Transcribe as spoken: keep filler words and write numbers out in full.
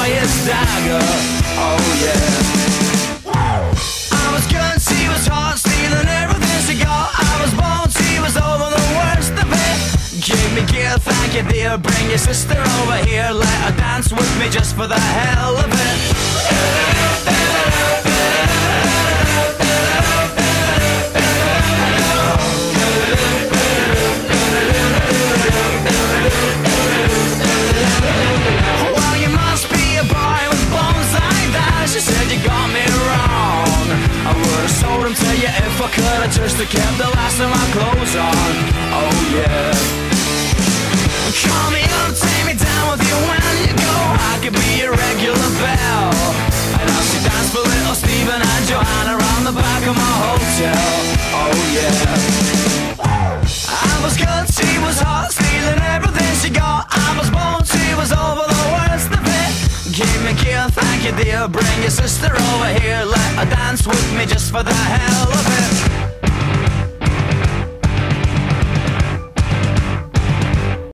boy is dagger. Oh yeah. I was good, she was hot, stealing everything she got. I was bold, she was over the worst of it. Give me gear, thank you dear. Bring your sister over here, let her dance with me just for the hell of it. Well, you must be a boy with bones like that. She said you got me wrong. I would've sold him to you if I could've just kept the last of my clothes on. Oh yeah. Call me up, take me down with you when you go. I could be your regular belle. And I'll see dance for little Steven and Joanna around the back of my hotel. Oh yeah. I was good, she was hot, stealing everything she got. I was bold, she was over the worst of it. Give me gear, thank you dear. Bring your sister over here, let her dance with me just for the hell of it.